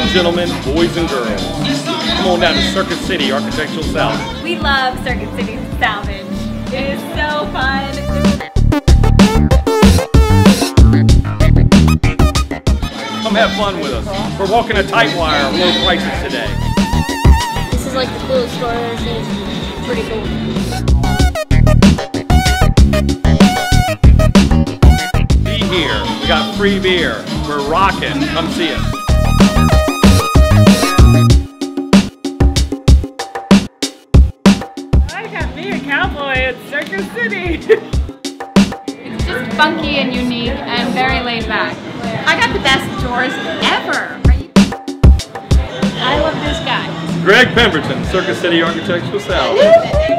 and gentlemen, boys and girls, come on down to Circuit City Architectural Salvage. We love Circuit City Salvage. It is so fun. Come have fun with us. We're walking a tight wire of low prices today. This is like the coolest store I've ever seen. It's pretty cool. Be here. We got free beer. We're rocking. Come see us. I got me a cowboy at Circuit City. It's just funky and unique and very laid back. I got the best doors ever. I love this guy. Greg Pemberton, Circuit City Architectural Salvage.